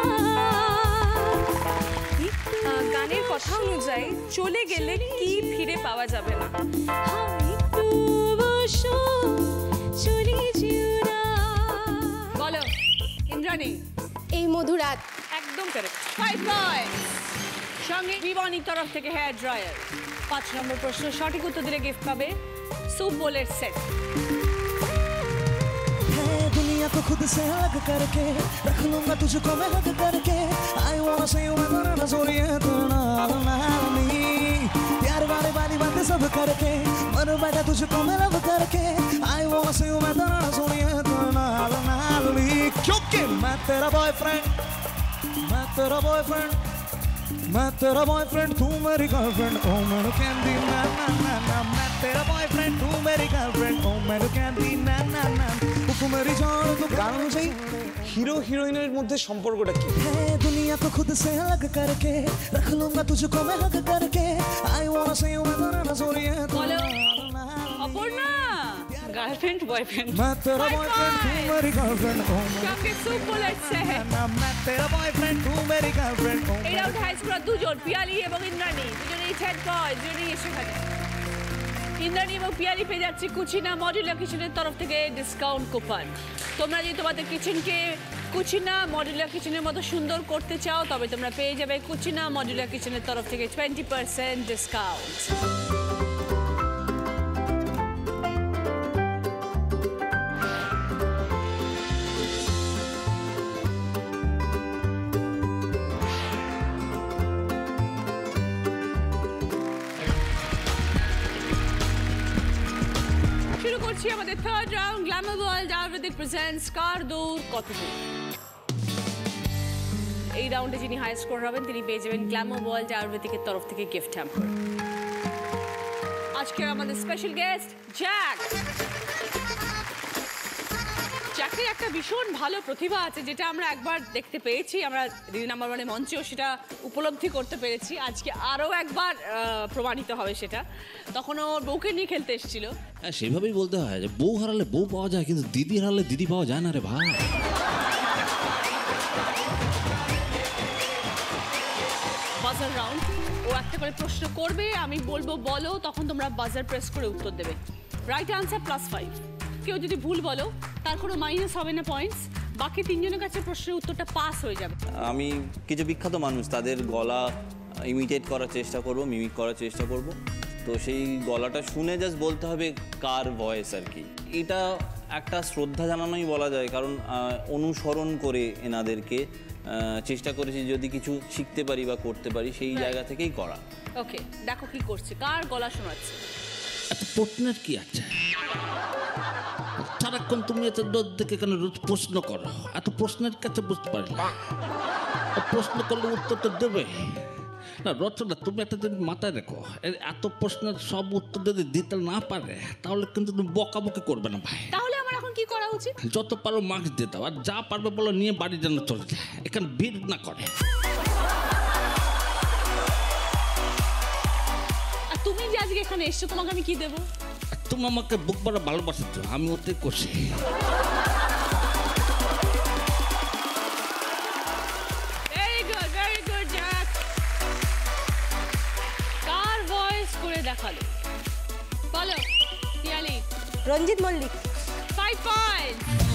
আহ, গানের কথা অনুযায়ী চলে গেলে কি ফিরে পাওয়া যাবে না একটু বসো চলে যেও না বলো ইন্দ্রাণী এই মধুরাত একদম কারেক্ট ফাইভ পয়েন্টস সঙ্গে বি বনির তরফ থেকে হেয়ার ড্রায়ার পাঁচ নম্বর প্রশ্ন সঠিক উত্তর দিলে গিফট পাবে সুপ বোলের সেট है दुनिया को खुद से अलग करके रख लूंगा तुझको मैं हक करके आई वांट से यू मैं तेरा नजरिए तेरा नामी प्यार वाली वाली बातें सब करके मन बैठा तुझको मैं लव करके आई वांट से यू मैं तेरा नजरिए तेरा नामी क्योंकि मैं तेरा बॉयफ्रेंड मैं तेरा बॉयफ्रेंड मैं तेरा बॉयफ्रेंड तू मेरी गर्लफ्रेंड ओ मेरे कैंडी ना ना ना ना मैं तेरा बॉयफ्रेंड तू मेरी गर्लफ्रेंड ओ मेरे कैंडी ना ना ना तू मेरी जान तू গান অনুযায়ী হিরো হিরোইনের মধ্যে সম্পর্কটা কি है दुनिया को खुद से अलग करके रख लूंगा तुझको मैं हक करके आई वांट से यू मैं तेरा नजरिए বলো অপর্ণা গার্লফ্রেন্ড বয়ফ্রেন্ড मैं तेरा High बॉयफ्रेंड तू five! मेरी गर्लफ्रेंड ओ সঙ্গে সুপ বোলের সেট ना मैं तेरा बॉयफ्रेंड तू मेरी गर्लफ्रेंड ओ এই রাউন্ড হাই স্কোর দুজন পিয়ালি এবং ইন্দ্রাণী দুজনেই টেন পয়েন্ট দুজনেই সেখানে ইন্দ্রাণী এবং পিয়ালি পেয়ে যাচ্ছে কুচিনা মডুলার কিচেনের তরফ থেকে ডিসকাউন্ট কুপন তোমরা যদি তোমাদের কিচেনকে কুচিনা মডুলার কিচেনের মতো সুন্দর করতে চাও তবে তোমরা পেয়ে যাবে কুচিনা মডুলার কিচেনের তরফ থেকে টোয়েন্টি পার্সেন্ট ডিসকাউন্ট। শুরু করছি আমাদের third round glamour world ayurvedic presents কার দূর কত দূর। এই রাউন্ডে যিনি হাই স্কোর হবেন তিনি পেয়ে যাবেন গ্ল্যামার ওয়ার্ল্ড আয়ুর্বেদিকের তরফ থেকে গিফট হ্যাম্পার। আজকে আমাদের স্পেশাল গেস্ট জ্যাক। জ্যাকের একটা ভীষণ ভালো প্রতিভা আছে যেটা আমরা একবার দেখতে পেয়েছি, আমরা দিদি নাম্বার ওয়ানে মঞ্চেও সেটা উপলব্ধি করতে পেরেছি। আজকে আরও একবার প্রমাণিত হবে সেটা। তখন ওর বউকে নিয়ে খেলতে এসেছিল। হ্যাঁ, সেভাবেই বলতে হয় যে বউ হারালে বউ পাওয়া যায় কিন্তু দিদি হারালে দিদি পাওয়া যায় না রে ভাই। বাজার রাউন্ড, ও একটা করে প্রশ্ন করবে, আমি বলবো বলো, তখন তোমরা বাজার প্রেস করে উত্তর দেবে। Right answer plus five. কেউ যদি ভুল বলো তার কোনো মাইনাস হবে না পয়েন্টস, বাকি তিনজনের কাছে প্রশ্নের উত্তরটা পাস হয়ে যাবে। আমি কিছু বিখ্যাত মানুষ তাদের গলা ইমিটেট করার চেষ্টা করব, মিমিক করার চেষ্টা করব। তো সেই গলাটা শুনে জাস্ট বলতে হবে কার ভয়েস আর কি। এটা একটা শ্রদ্ধা জানানোই বলা যায়, কারণ অনুসরণ করে এনাদেরকে চেষ্টা করেছি যদি কিছু শিখতে পারি বা করতে পারি সেই জায়গা থেকেই করা। ওকে, দেখো কি করছে, কার গলা শোনাচ্ছে। এত প্রশ্নের কি আছে? সারাক্ষণ তুমি এত রোদ দেখে কেন রোজ প্রশ্ন করো? এত প্রশ্নের কাছে বুঝতে পারি না। প্রশ্ন করলে উত্তর তো দেবে না। রচনা, তুমি একটা যদি মাথায় রেখো, এত প্রশ্নের সব উত্তর যদি দিতে না পারে তাহলে কিন্তু তুমি বকাবকি করবে না ভাই। তাহলে আমার এখন কি করা উচিত? যত পারো মার্কস দিয়ে দাও, আর যা পারবে বলো নিয়ে বাড়ি যেন চলে যায়, এখানে ভিড় না করে। আর তুমি যে আজকে এখানে এসছো তোমাকে আমি কি দেবো? তুমি আমাকে বুক বড় ভালোবাসছ, আমি ওতে করছি। Very good, very good Jack. কার ভয়েস করে দেখালো বলো? Piyali. Ranjit Mallick. Five point.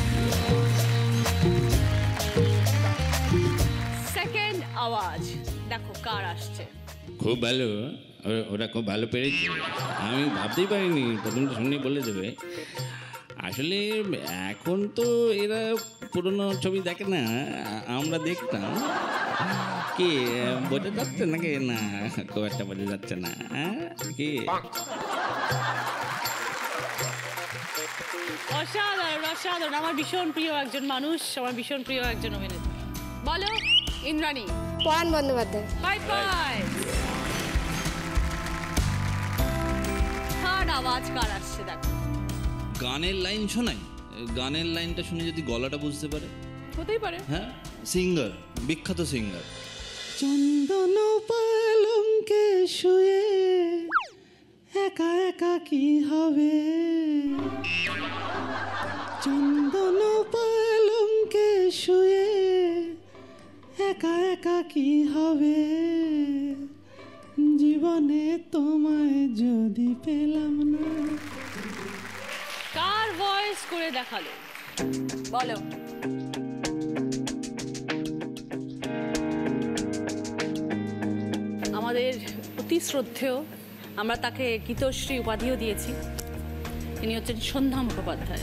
Second আওয়াজ দেখো কার আসছে। খুব ভালো, ওরা খুব ভালো পেরেছে। আমি ভাবতেই পারিনি, প্রথম শুনে বলে দেবে। আসলে এখন তো এরা পুরনো ছবি দেখে না, আমরা দেখতাম। কি বোঝা যাচ্ছে নাকি? না, খুব একটা বোঝা যাচ্ছে না। কি অসাধারণ, অসাধারণ। আমার ভীষণ প্রিয় একজন মানুষ, আমার ভীষণ প্রিয় একজন অভিনেতা। বলো Indrani. Paran Bandyopadhyay. Five point. Third আওয়াজ কার আসছে দেখো। গানের লাইন শোনাই, গানের লাইনটা শুনে যদি গলাটা বুঝতে পারে। হতেই পারে। হ্যাঁ, সিঙ্গার, বিখ্যাত সিঙ্গার। চন্দন পালঙ্কে শুয়ে একা একা কি হবে? চন্দন পালঙ্কে শুয়ে একা একা কি হবে? জীবনে তোমায় যদি পেলাম না। কার ভয়েস করে দেখালো বলো? আমাদের অতি শ্রদ্ধেয়, আমরা তাকে গীতশ্রী উপাধিও দিয়েছি। তিনি হচ্ছেন সন্ধ্যা মুখোপাধ্যায়।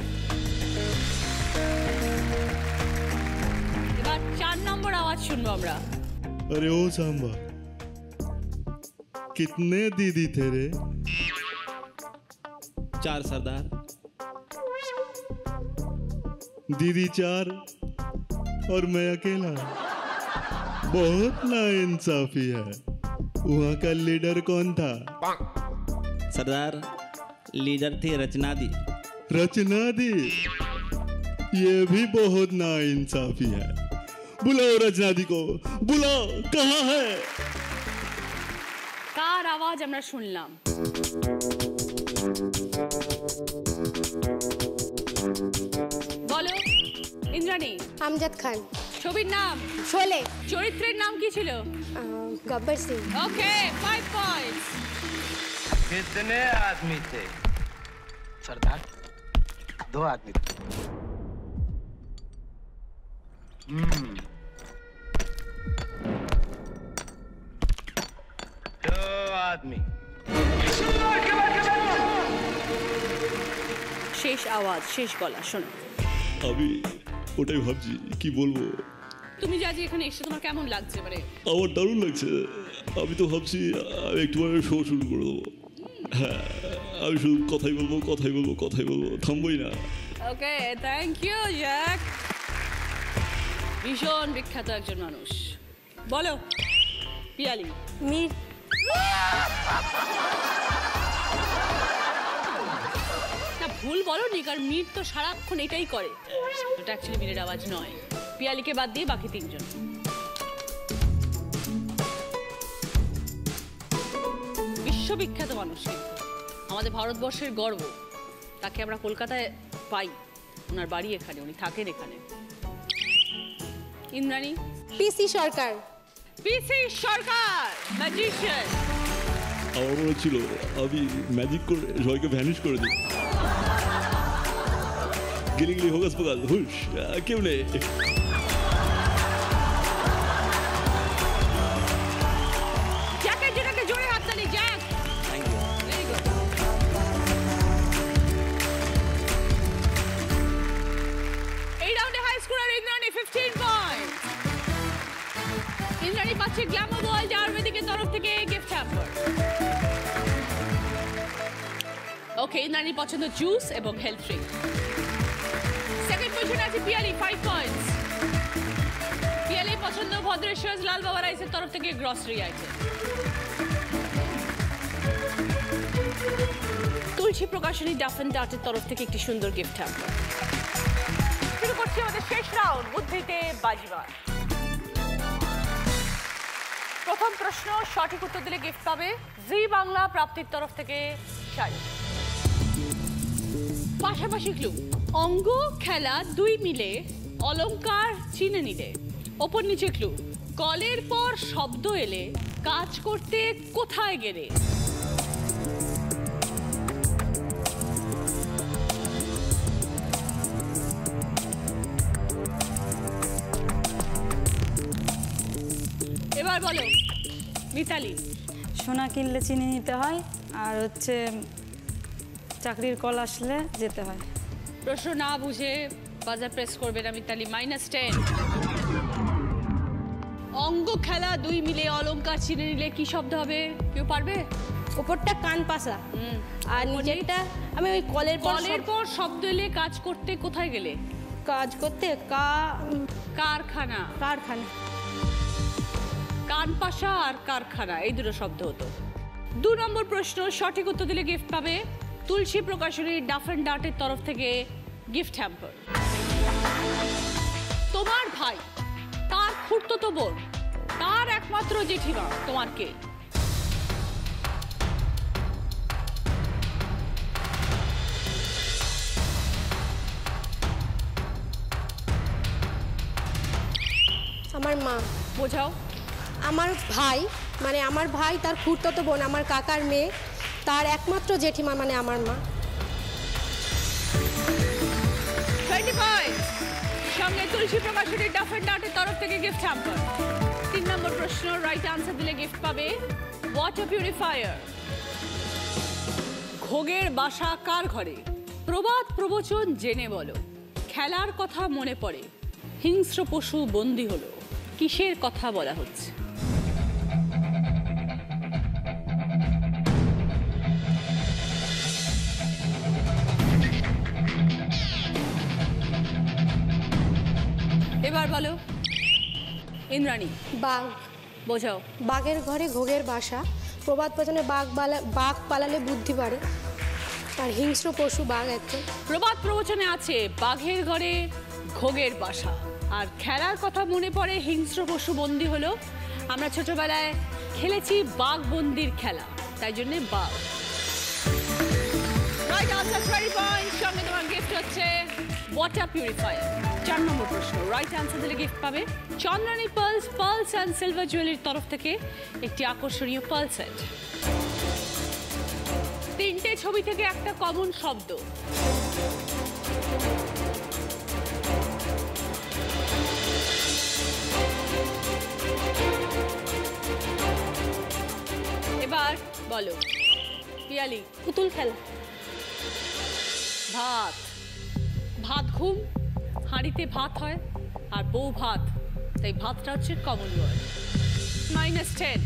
এবার চার নম্বর আওয়াজ শুনবো আমরা। अरे ओ सांबा, कितने दीदी थे रे? चार सरदार। दीदी चार और मैं अकेला। बहुत नाइंसाफी है। वहाँ का लीडर कौन था? सरदार लीडर थे रचना दी। रचना दी? ये भी बहुत नाइंसाफी है। बुलाओ रचना दी को, बुलाओ, कहाँ है? কার আওয়াজ আমরা শুনলাম? বলো ইন্দ্রাণী। আমজাদ খান। ছবির নাম? শোলে। চরিত্রের নাম কি ছিল? Gabbar Singh. Okay, five points. कितने आदमी थे? सरदार, दो आदमी थे। हम्म दो आदमी শেষ আওয়াজ, শেষ গলা, শোনো। আমি ওটাই ভাবছি কি বলবো। তুমি যে আজ এখানে এসে তোমার কেমন লাগছে? মানে আমার দারুণ লাগছে। আমি তো ভাবছি আমি একটু শো শুরু করে দেবো। হ্যাঁ, আমি শুধু কথাই বলবো, কথাই বলবো, কথাই বলবো, থামবই না। Okay, thank you Jack. ভীষণ বিখ্যাত একজন মানুষ। বলো পিয়ালি। মির। না ভুল বলোনি, কারণ মির তো সারাক্ষণ এটাই করে। এটা অ্যাকচুয়ালি মিরের আওয়াজ নয়। পিয়ালিকে বাদ দিয়ে বাকি তিনজন। বিশ্ববিখ্যাত মানুষ, আমাদের ভারতবর্ষের গর্ব। তাকে আমরা কলকাতায় পাই, ওনার বাড়ি এখানে, উনি থাকেন এখানে। Indrani. PC Sarkar. PC Sarkar magician. আমার মনে ছিল আমি ম্যাজিক করে সবাইকে ভ্যানিশ করে দিই। গেলে গেলে হোকাস পোকাস হুশ, কেউ নেই। জ্যাকের যেটাকে জোরে হাততালি Jack. Thank you. Very good. এই রাউন্ডে high scorer Indrani fifteen point. Indrani পাচ্ছে গ্ল্যামার ওয়ার্ল্ড আয়ুর্বেদিকের তরফ থেকে গিফট হ্যাম্পার। ওকে, ইন্দ্রাণীর পছন্দ জুস এবং হেলথ ড্রিঙ্ক। সেকেন্ড পজিশনে আছে পিয়ালি, ফাইভ পয়েন্টস। পিয়ালি পছন্দ ভদ্রেশ্বর লাল বাবা রাইসের তরফ থেকে grocery item. Tulsi Prakashani duff and ডার্টের তরফ থেকে একটি সুন্দর গিফট হ্যাম্পার। শুরু করছি আমাদের শেষ রাউন্ড, বুদ্ধিতে বাজিবার। প্রথম প্রশ্ন সঠিক উত্তর দিলে গিফট পাবে জি বাংলা প্রাপ্তির তরফ থেকে শাড়ি। পাশাপাশি ক্লু, অঙ্গ খেলা দুই মিলে অলংকার চিনে নিলে। ওপর নিচে ক্লু, কলের পর শব্দ এলে কাজ করতে কোথায় গেলে। এবার বলো মিতালি। সোনা কিনলে চিনি নিতে হয়, আর হচ্ছে চাকরির কল আসলে যেতে হয়। প্রশ্ন না বুঝে বাজার প্রেস করবে না মিতালি, মাইনাস টেন। অঙ্গ খেলা দুই মিলে অলংকার চিনে নিলে কি শব্দ হবে, কেউ পারবে? উপরটা কান পাশা, আর নিচেরটা আমি ওই কলের কলের পর শব্দ এলে কাজ করতে কোথায় গেলে। কাজ করতে কা কারখানা। কারখানা। কান পাশা আর কারখানা, এই দুটো শব্দ হতো। দু নম্বর প্রশ্ন সঠিক উত্তর দিলে গিফট পাবে তুলসী প্রকাশনী ডাফ এন্ড ডার্টের তরফ থেকে গিফট হ্যাম্পার। তোমার ভাই, তার খুড়তুতো বোন, তার একমাত্র জেঠিমা তোমার কে? আমার মা। বোঝাও। আমার ভাই, মানে আমার ভাই তার খুড়তুতো বোন আমার কাকার মেয়ে, তার একমাত্র জেঠিমা মানে আমার মা। সঙ্গে তুলসী প্রকাশনী ডাফ এন্ড ডার্টের তরফ থেকে গিফট হ্যাম্পার। তিন নম্বর প্রশ্ন রাইট আনসার দিলে গিফট পাবে ওয়াটার পিউরিফায়ার। ঘোগের বাসা কার ঘরে? প্রবাদ প্রবচন জেনে বলো। খেলার কথা মনে পড়ে, হিংস্র পশু বন্দী হলো, কিসের কথা বলা হচ্ছে? এবার বলো ইন্দ্রাণী। বাঘ। বোঝাও। বাঘের ঘরে ঘোগের বাসা, প্রবাদ প্রচনে বাঘ বালা বাঘ পালালে বুদ্ধি বাড়ে, আর হিংস্র পশু বাঘ একটা। প্রবাদ প্রবচনে আছে বাঘের ঘরে ঘোগের বাসা, আর খেলার কথা মনে পড়ে হিংস্র পশু বন্দী হলো। আমরা ছোটবেলায় খেলেছি বাঘ বন্দির খেলা, তাই জন্য বাঘ। রাইট আনসার টোয়েন্টি পয়েন্ট, সঙ্গে তোমার গিফট হচ্ছে ওয়াটার পিউরিফায়ার। চার নম্বর প্রশ্ন রাইট আনসার দিলে গিফট পাবে Chandrani pearls pearls and silver জুয়েলারির তরফ থেকে একটি আকর্ষণীয় পার্ল সেট। তিনটে ছবি থেকে একটা কমন শব্দ। এবার বলো পিয়ালি। পুতুল খেলা। ভাত। ভাত ঘুম, হাঁড়িতে ভাত হয়, আর বউ ভাত, তাই ভাতটা হচ্ছে কমন ওয়ার্ড। Minus ten.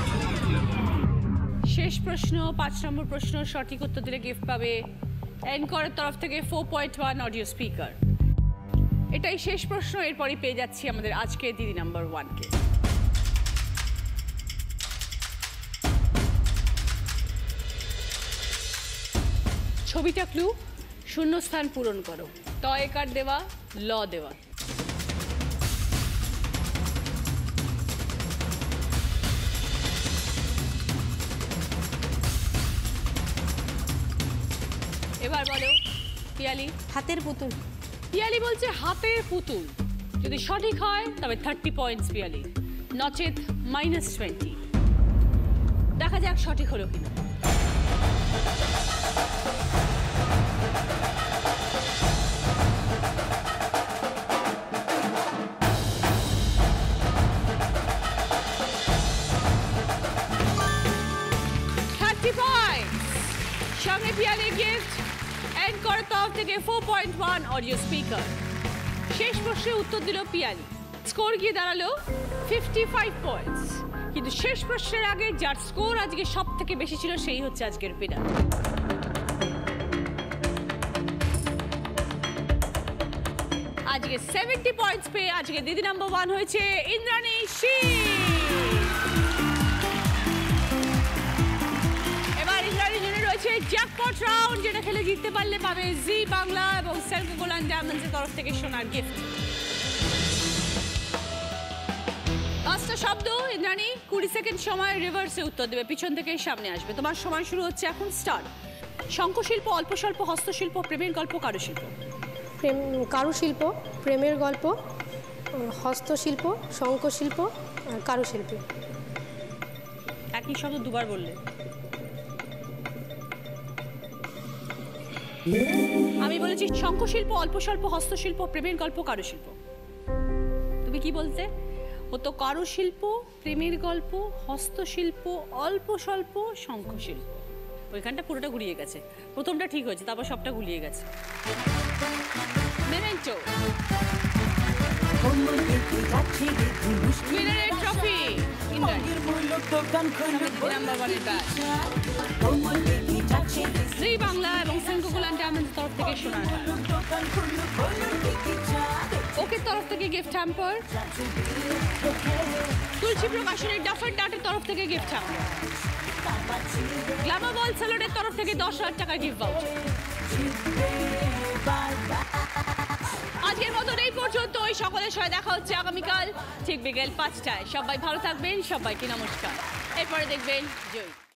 শেষ প্রশ্ন, পাঁচ নম্বর প্রশ্ন সঠিক উত্তর দিলে গিফট পাবে এনকরের তরফ থেকে four point one audio speaker. এটাই শেষ প্রশ্ন, এরপরই পেয়ে যাচ্ছি আমাদের আজকে দিদি নাম্বার ওয়ানকে। ছবিটা ক্লু, শূন্যস্থান পূরণ করো। ত একার দেওয়া, ল দেওয়া। এবার বলো পিয়ালি। হাতের পুতুল। পিয়ালি বলছে হাতের পুতুল, যদি সঠিক হয় তবে থার্টি পয়েন্টস পিয়ালি, নচেত মাইনাস টোয়েন্টি। দেখা যাক সঠিক হলো কিনা। থার্টি পয়েন্টস, সঙ্গে পিয়ালি গিফট এনকরের তরফ থেকে four point one audio speaker. শেষ প্রশ্নের উত্তর দিল পিয়ালি, স্কোর গিয়ে দাঁড়ালো ফিফটি ফাইভ পয়েন্টস। কিন্তু শেষ প্রশ্নের আগে যার স্কোর আজকে সব থেকে বেশি ছিল সেই হচ্ছে আজকের উইনার। আজকে সেভেন্টি পয়েন্টস পেয়ে আজকে দিদি নাম্বার ওয়ান হয়েছে ইন্দ্রাণী শীল। এবার ইন্দ্রাণীর জন্য রয়েছে জ্যাকপট রাউন্ড, যেটা খেলে জিততে পারলে পাবে জি বাংলা এবং সেলফ গোল্ডেন ডায়মন্ডসের তরফ থেকে সোনার গিফট। পাঁচটা শব্দ ইন্দ্রাণী, কুড়ি সেকেন্ড সময় রিভার্সে উত্তর দেবে, পিছন থেকে সামনে আসবে। তোমার সময় শুরু হচ্ছে এখন, স্টার্ট। শঙ্খশিল্প, অল্প স্বল্প, হস্তশিল্প, প্রেমের গল্প, কারুশিল্প। প্রেম, কারুশিল্প, প্রেমের গল্প, হস্তশিল্প, শঙ্খশিল্প, কারুশিল্পী। একই শব্দ দুবার বললে। আমি বলেছি শঙ্খশিল্প, অল্প স্বল্প, হস্তশিল্প, প্রেমের গল্প, কারুশিল্প। তুমি কি বলতে? হতো কারুশিল্প, প্রেমের গল্প, হস্তশিল্প, অল্প স্বল্প, শঙ্খশিল্প। ওইখানটা পুরোটা গুলিয়ে গেছে। প্রথমটা ঠিক হয়েছে, তারপর সবটা গুলিয়ে গেছে। মেমেন্টো, উইনারের ট্রফি, জি বাংলা এবং সেলফ গোল্ডেন ডায়মন্ডসের তরফ থেকে সোনার হার। ওকে তরফ থেকে গিফট হ্যাম্পার, তুলসী প্রকাশনের ডাফার ডাটের তরফ থেকে গিফট হ্যাম্পার, গ্ল্যামার ওয়ার্ল্ড স্যালাডের তরফ থেকে দশ হাজার টাকার গিফট ভাউচার। আজকের মতন এই পর্যন্ত, ওই সকলের সাথে দেখা হচ্ছে আগামীকাল ঠিক বিকেল পাঁচটায়। সবাই ভালো থাকবেন, সবাইকে নমস্কার। এরপরে দেখবেন জয়।